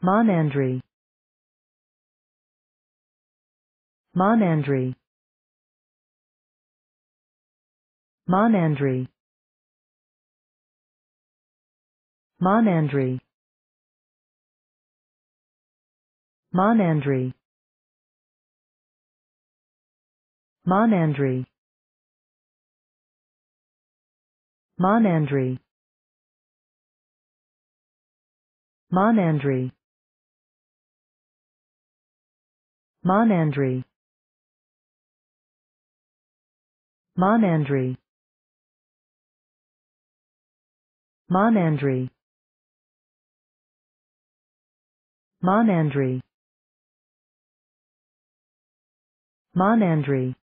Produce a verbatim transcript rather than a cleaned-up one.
Monandry. Monandry. Monandry. Monandry. Monandry. Monandry. Monandry. Monandry. Monandry. Monandry. Monandry. Monandry. Monandry.